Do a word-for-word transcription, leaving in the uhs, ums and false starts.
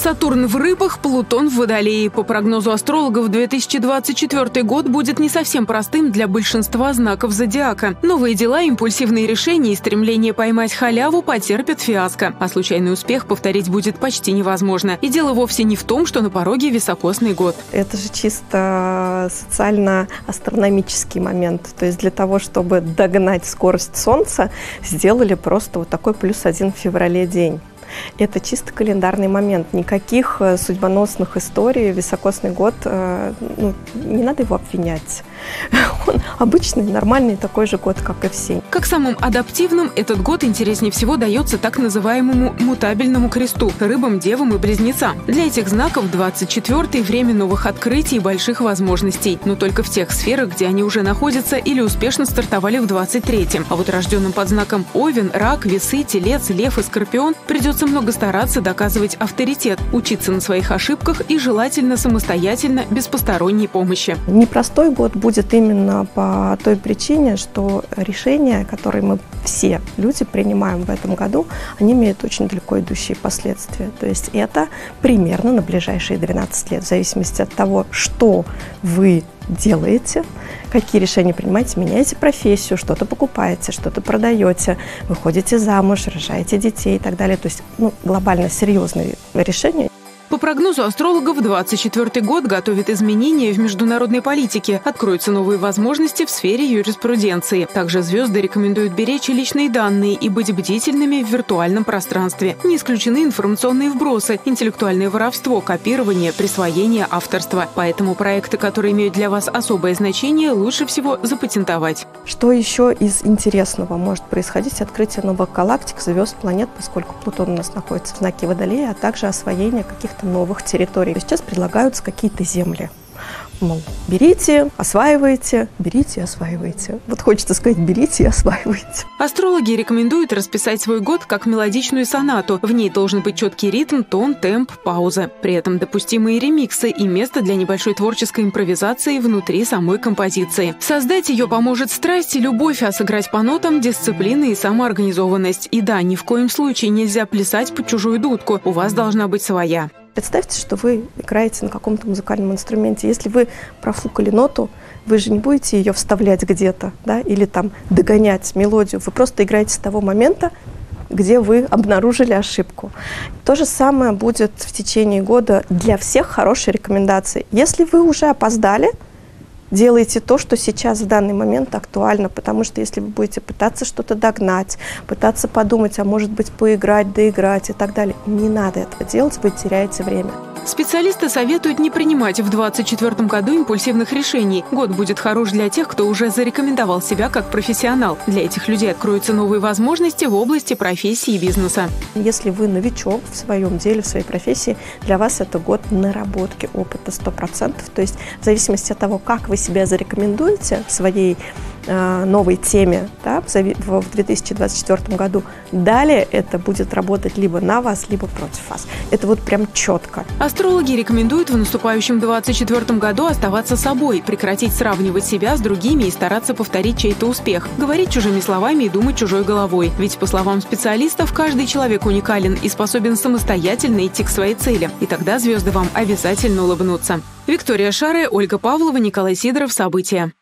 Сатурн в рыбах, Плутон в Водолее. По прогнозу астрологов, две тысячи двадцать четвёртый год будет не совсем простым для большинства знаков зодиака. Новые дела, импульсивные решения и стремление поймать халяву потерпят фиаско. А случайный успех повторить будет почти невозможно. И дело вовсе не в том, что на пороге високосный год. Это же чисто социально-астрономический момент. То есть для того, чтобы догнать скорость Солнца, сделали просто вот такой плюс один в феврале день. Это чисто календарный момент. Никаких судьбоносных историй. Високосный год, ну, не надо его обвинять. Он обычный, нормальный такой же год, как и все. Как самым адаптивным, этот год интереснее всего дается так называемому мутабельному кресту – рыбам, девам и близнецам. Для этих знаков двадцать четвёртый – время новых открытий и больших возможностей. Но только в тех сферах, где они уже находятся или успешно стартовали в двадцать третьем. А вот рожденным под знаком Овен, Рак, Весы, Телец, Лев и Скорпион придется много стараться доказывать авторитет, учиться на своих ошибках и желательно самостоятельно, без посторонней помощи. Непростой год будет именно по той причине, что решения, которые мы все люди принимаем в этом году, они имеют очень далеко идущие последствия. То есть это примерно на ближайшие двенадцать лет, в зависимости от того, что вы делаете, какие решения принимаете, меняете профессию, что-то покупаете, что-то продаете, выходите замуж, рожаете детей и так далее. То есть ну, глобально серьезные решения. По прогнозу астрологов, двадцать четвёртый год готовит изменения в международной политике. Откроются новые возможности в сфере юриспруденции. Также звезды рекомендуют беречь личные данные и быть бдительными в виртуальном пространстве. Не исключены информационные вбросы, интеллектуальное воровство, копирование, присвоение авторства. Поэтому проекты, которые имеют для вас особое значение, лучше всего запатентовать. Что еще из интересного может происходить? Открытие новых галактик, звезд, планет, поскольку Плутон у нас находится в знаке Водолея, а также освоение каких-то новых территорий. Сейчас предлагаются какие-то земли. Мол, берите, осваивайте, берите и осваивайте. Вот хочется сказать, берите и осваивайте. Астрологи рекомендуют расписать свой год как мелодичную сонату. В ней должен быть четкий ритм, тон, темп, пауза. При этом допустимые ремиксы и место для небольшой творческой импровизации внутри самой композиции. Создать ее поможет страсть и любовь, а сыграть по нотам – дисциплина и самоорганизованность. И да, ни в коем случае нельзя плясать под чужую дудку. У вас должна быть своя. Представьте, что вы играете на каком-то музыкальном инструменте. Если вы профукали ноту, вы же не будете ее вставлять где-то, да, или там догонять мелодию. Вы просто играете с того момента, где вы обнаружили ошибку. То же самое будет в течение года. Для всех хорошие рекомендации. Если вы уже опоздали, делайте то, что сейчас в данный момент актуально, потому что если вы будете пытаться что-то догнать, пытаться подумать, а может быть поиграть, доиграть и так далее, не надо этого делать, вы теряете время. Специалисты советуют не принимать в двадцать четвёртом году импульсивных решений. Год будет хорош для тех, кто уже зарекомендовал себя как профессионал. Для этих людей откроются новые возможности в области профессии и бизнеса. Если вы новичок в своем деле, в своей профессии, для вас это год наработки опыта сто процентов. То есть в зависимости от того, как вы себя зарекомендуете в своей э, новой теме, да, в две тысячи двадцать четвёртом году, далее это будет работать либо на вас, либо против вас. Это вот прям четко. Астрологи рекомендуют в наступающем двадцать четвёртом году оставаться собой, прекратить сравнивать себя с другими и стараться повторить чей-то успех, говорить чужими словами и думать чужой головой. Ведь, по словам специалистов, каждый человек уникален и способен самостоятельно идти к своей цели. И тогда звезды вам обязательно улыбнутся. Виктория Шаре, Ольга Павлова, Николай Сидоров. События.